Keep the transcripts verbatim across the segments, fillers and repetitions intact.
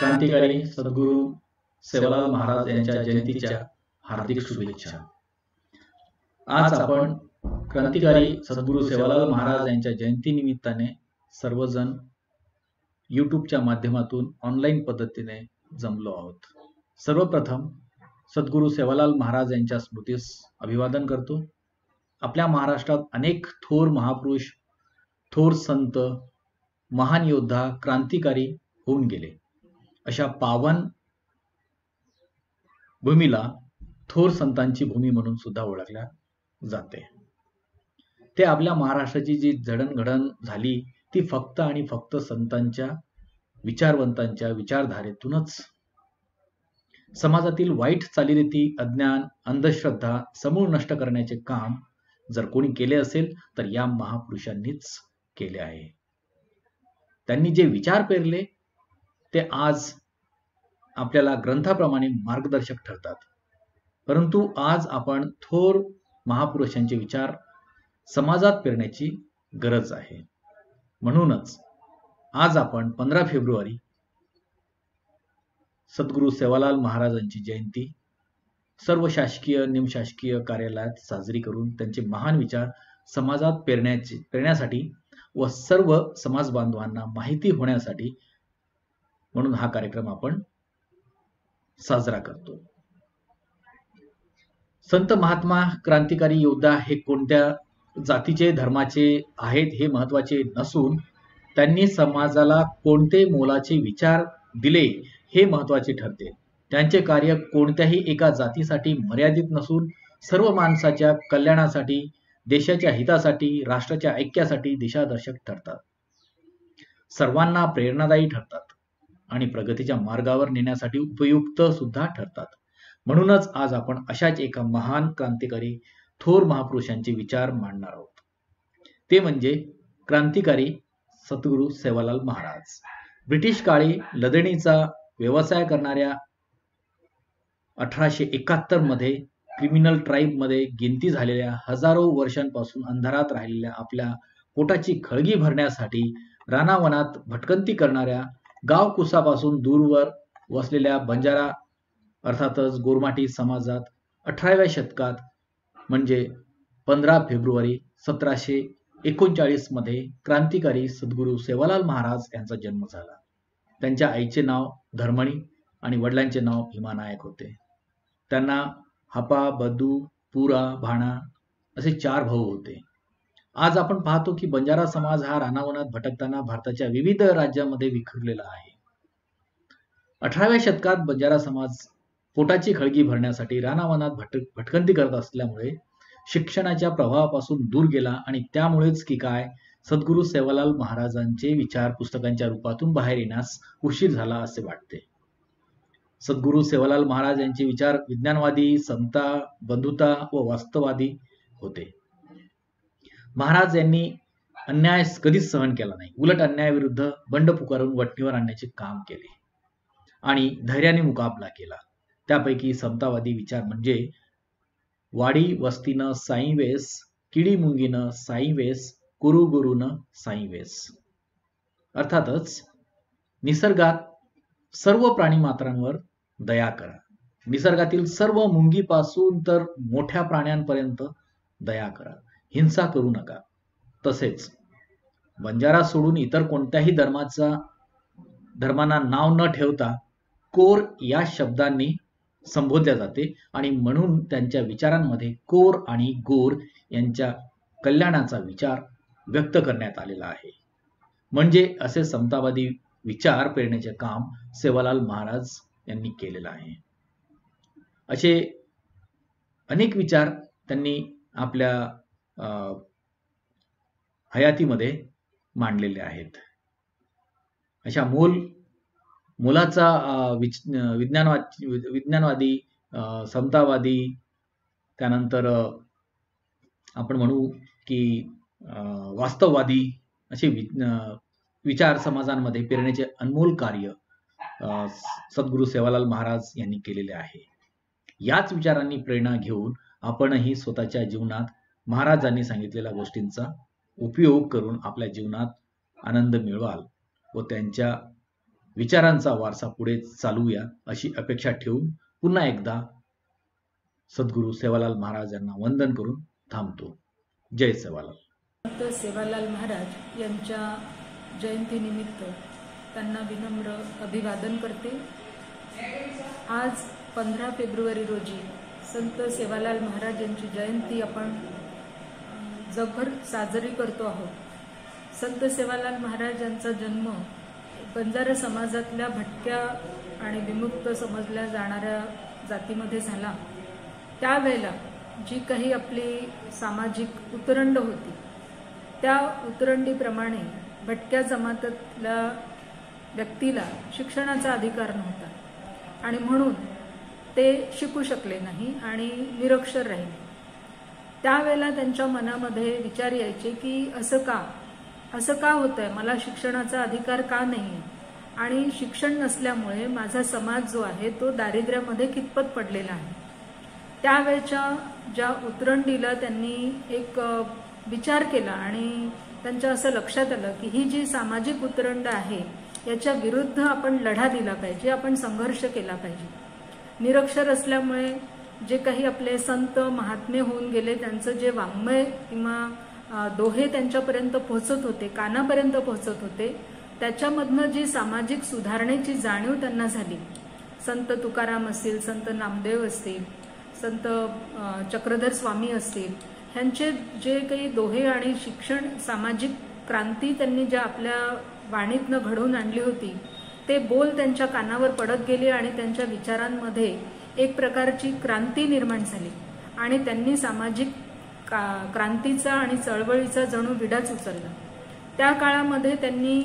क्रांतिकारी सद्गुरू सेवालाल महाराज यांच्या जयंतीच्या हार्दिक शुभेच्छा। आज आपण क्रांतिकारी सद्गुरू सेवालाल महाराज यांच्या जयंती निमित्ताने सर्वजण यूट्यूबच्या माध्यमातून ऑनलाईन पद्धतीने जमलो आहोत। सर्वप्रथम सद्गुरू सेवालाल महाराज यांच्या स्मृतीस अभिवादन करतो। आपल्या महाराष्ट्रात अनेक थोर महापुरुष, थोर संत, महान योद्धा, क्रांतिकारी होऊन गेले। अशा पावन भूमीला थोर संतांची भूमी म्हणून सुद्धा ओळखल्या जाते। ते आपल्या महाराष्ट्राची जी जडणघडण झाली ती फक्त आणि फक्त संतांच्या, विचारवंतांच्या विचारधारेतूनच। समाजातील वाईट चालीरीती, अज्ञान, अंधश्रद्धा समूळ नष्ट करण्याचे काम जर कोणी केले असेल तर या महापुरुषांनीच केले आहे। त्यांनी जे विचार पेरले ते आज आपल्याला ग्रंथाप्रमाणे मार्गदर्शक ठरतात। परंतु आज आपण थोर महापुरुषांचे विचार समाजात पेरण्याची गरज आहे। म्हणूनच आज आपण पंधरा फेब्रुवारी सद्गुरू सेवालाल महाराजांची जयंती सर्व शासकीय, निमशासकीय कार्यालयात साजरी करून त्यांचे महान विचार समाजात पेरण्याची पेरण्यासाठी व सर्व समाज बांधवांना माहिती होण्यासाठी म्हणून हा कार्यक्रम आपण साजरा करतो। संत, महात्मा, क्रांतिकारी योद्धा हे कोणत्या जातीचे, धर्माचे आहेत हे महत्त्वाचे नसून त्यांनी समाजाला कोणते मोलाचे विचार दिले हे महत्त्वाचे ठरते। त्यांचे कार्य कोणत्याही एका जातीसाठी मर्यादित नसून सर्व माणसाच्या कल्याणासाठी, देशाच्या हितासाठी, राष्ट्राच्या ऐक्यासाठी दिशादर्शक ठरतात, सर्वांना प्रेरणादायी ठरतात आणि प्रगतीच्या मार्गावर नेण्यासाठी उपयुक्त सुद्धा ठरतात। म्हणूनच आज आपण अशाच एका महान क्रांतिकारी, थोर महापुरुषांचे विचार मांडणार आहोत। ते म्हणजे क्रांतिकारी सद्गुरू सेवालाल महाराज। ब्रिटिश काळी लदणीचा व्यवसाय करणाऱ्या अठराशे एकाहत्तर मध्ये क्रिमिनल ट्राईब मध्ये गिनती झालेल्या हजारो वर्षांपासून अंधारात राहिलेल्या आपल्या पोटाची खळगी भरण्यासाठी रानावनात भटकंती करणाऱ्या, गाव कुसापासून दूरवर वसलेल्या बंजारा अर्थातच गोरमाटी समाजात अठराव्या शतकात म्हणजे पंधरा फेब्रुवारी सतराशे एकोणचाळीस मध्ये क्रांतिकारी सद्गुरू सेवालाल महाराज यांचा जन्म झाला। त्यांच्या आईचे नाव धर्मणी आणि वडिलांचे नाव भीमानायक होते। त्यांना हापा, बदू, पुरा, भाणा असे चार भाऊ होते। आज आपण पाहतो की बंजारा समाज हा रानावनात भटकताना भारताच्या विविध राज्यांमध्ये विखुरलेला आहे। अठराव्या शतकात बंजारा समाज पोटाची खळगी भरण्यासाठी रानावनात भटक भटकंती करत असल्यामुळे शिक्षणाच्या प्रभावापासून दूर गेला आणि त्यामुळेच की काय सद्गुरू सेवालाल महाराजांचे विचार पुस्तकांच्या रूपातून बाहेर येण्यास उशीर झाला असे वाटते। सद्गुरू सेवालाल महाराज यांचे विचार विज्ञानवादी, समता, बंधुता व वास्तववादी होते। महाराज यांनी अन्याय कधीच सहन केला नाही, उलट अन्यायाविरुद्ध बंड पुकारून वटणीवर आणण्याचे काम केले आणि धैर्याने मुकाबला केला। त्यापैकी समतावादी विचार म्हणजे वाडी वस्तीनं साई वेस, किडी मुंगीनं साई वेस, कुरु गुरुनं साई वेस। अर्थातच निसर्गात सर्व प्राणी मात्रांवर दया करा, निसर्गातील सर्व मुंगीपासून तर मोठ्या प्राण्यांपर्यंत दया करा, हिंसा करू नका। तसेच बंजारा सोडून इतर कोणत्याही धर्माचा धर्मांना नाव न ठेवता कोर या शब्दांनी संबोधल्या जाते आणि म्हणून त्यांच्या विचारांमध्ये कोर आणि गोर यांच्या कल्याणाचा विचार व्यक्त करण्यात आलेला आहे। म्हणजे असे समतावादी विचार पेरण्याचे काम सेवालाल महाराज यांनी केलेलं आहे। असे अनेक विचार त्यांनी आपल्या हयातीमध्ये मांडलेले आहेत। अशा मूल मुलाचा विज्ञानवादी विज्ञानवादी समतावादी, त्यानंतर आपण म्हणू की वास्तववादी असे विचार समाजांमध्ये पेरण्याचे अनमोल कार्य सद्गुरू सेवालाल महाराज यांनी केलेले आहे। याच विचारांनी प्रेरणा घेऊन आपणही स्वतःच्या जीवनात महाराजांनी सांगितलेल्या गोष्टींचा उपयोग करून आपल्या जीवनात आनंद मिळवाल व त्यांच्या विचारांचा वारसा पुढे चालवूया अशी अपेक्षा ठेवून पुन्हा एकदा सद्गुरू सेवालाल महाराज यांना वंदन करून थांबतो. जय सेवालाल. संत सेवालाल महाराज यांच्या जयंतीनिमित्त त्यांना विनम्र अभिवादन करते. आज पंधरा फेब्रुवारी रोजी संत सेवालाल महाराज यांची जयंती आपण जगभर साजरी करतो आहोत. संत सेवालाल महाराज यांचा जन्म बंजारा समाजातल्या भटक्या आणि विमुक्त समजल्या जाणाऱ्या जातीमध्ये झाला. त्यावेळेला जी काही आपली सामाजिक उतरंड होती त्या उतरंडीप्रमाणे भटक्या जमातीतल्या व्यक्तीला शिक्षणाचा अधिकार नव्हता आणि म्हणून ते शिकू शकले नाही आणि निरक्षर राहिले. त्यावेळेला त्यांच्या मनामध्ये विचार यायचे की असं का असं का होतंय, मला शिक्षणाचा अधिकार का नाही आणि शिक्षण नसल्यामुळे माझा समाज जो आहे तो दारिद्र्यामध्ये कितपत पडलेला आहे. त्यावेळच्या ज्या उतरंडीला त्यांनी एक विचार केला आणि त्यांच्या असं लक्षात आलं की ही जी सामाजिक उतरंड आहे याच्या विरुद्ध आपण लढा दिला पाहिजे, आपण संघर्ष केला पाहिजे. निरक्षर असल्यामुळे जे काही आपले संत महात्मे होऊन गेले त्यांचं जे वाङ्मय किंवा दोहे त्यांच्यापर्यंत पोहोचत होते, कानापर्यंत पोहोचत होते, त्याच्यामधनं जी सामाजिक सुधारणेची जाणीव त्यांना झाली. संत तुकाराम असतील, संत नामदेव असतील, संत चक्रधर स्वामी असतील, ह्यांचे जे काही दोहे आणि शिक्षण सामाजिक क्रांती त्यांनी ज्या आपल्या वाणीतनं घडवून आणली होती ते बोल त्यांच्या कानावर पडत गेले आणि त्यांच्या विचारांमध्ये एक प्रकारची क्रांती निर्माण झाली आणि त्यांनी सामाजिक क्रांतीचा आणि चळवळीचा जणू विडाच उचलला. त्या काळामध्ये त्यांनी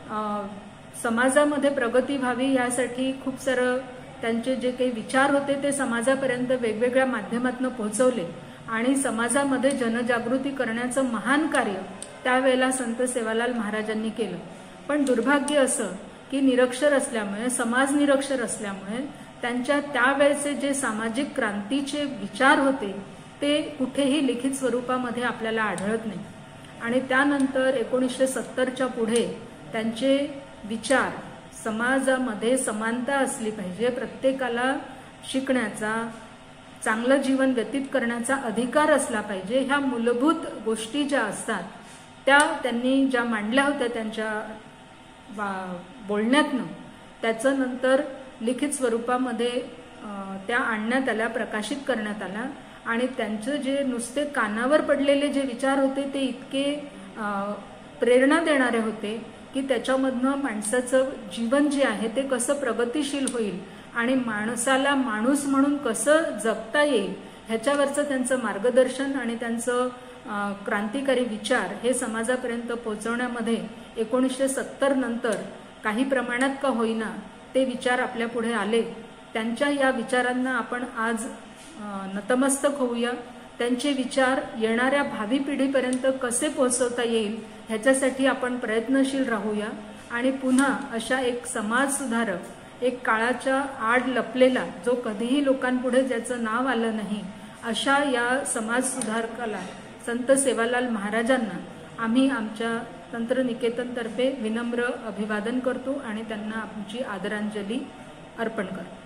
समाजामध्ये प्रगती व्हावी यासाठी खूप सारं त्यांचे जे काही विचार होते ते समाजापर्यंत वेगवेगळ्या माध्यमातून पोहोचवले आणि समाजामध्ये जनजागृती करण्याचं महान कार्य त्यावेळेला संत सेवालाल महाराजांनी केलं. पण दुर्भाग्य असं की निरक्षर असल्यामुळे, समाज निरक्षर असल्यामुळे त्यांच्या त्यावेळेचे जे सामाजिक क्रांतीचे विचार होते ते कुठेही लिखित स्वरूपामध्ये आपल्याला आढळत नाही. आणि त्यानंतर एकोणीसशे सत्तरच्या पुढे त्यांचे विचार समाजामध्ये समानता असली पाहिजे, प्रत्येकाला शिकण्याचा, चांगलं जीवन व्यतीत करण्याचा अधिकार असला पाहिजे, ह्या मूलभूत गोष्टी ज्या असतात त्या त्यांनी ज्या मांडल्या होत्या त्यांच्या बोलण्यातनं, त्याचं नंतर लिखित स्वरूपामध्ये त्या आणण्यात आल्या, प्रकाशित करण्यात आल्या. आणि त्यांचं जे नुसते कानावर पडलेले जे विचार होते ते इतके प्रेरणा देणारे होते की त्याच्यामधनं माणसाचं जीवन जे आहे ते कसं प्रगतिशील होईल आणि माणसाला माणूस म्हणून कसं जगता येईल ह्याच्यावरचं त्यांचं मार्गदर्शन आणि त्यांचं क्रांतिकारी विचार हे समाजापर्यंत पोहोचवण्यामध्ये एकोणीसशे सत्तर नंतर काही प्रमाणात का होईना ते विचार आपल्या पुढे आले. त्यांच्या या विचारांना आपण आज नतमस्तक होऊया. त्यांचे विचार येणाऱ्या भावी पिढीपर्यंत कसे पोहोचवता येईल ह्याच्यासाठी आपण प्रयत्नशील राहूया आणि पुन्हा अशा एक समाज सुधारक, एक काळाच्या आड लपलेला, जो कधीही लोकांपुढे ज्याचं नाव आलं नाही, अशा या समाज सुधारकाला संत सेवालाल महाराजांना आम्ही आमच्या तंत्रनिकेतनतर्फे विनम्र अभिवादन करतो आणि त्यांना आमची आदरांजली अर्पण करतो.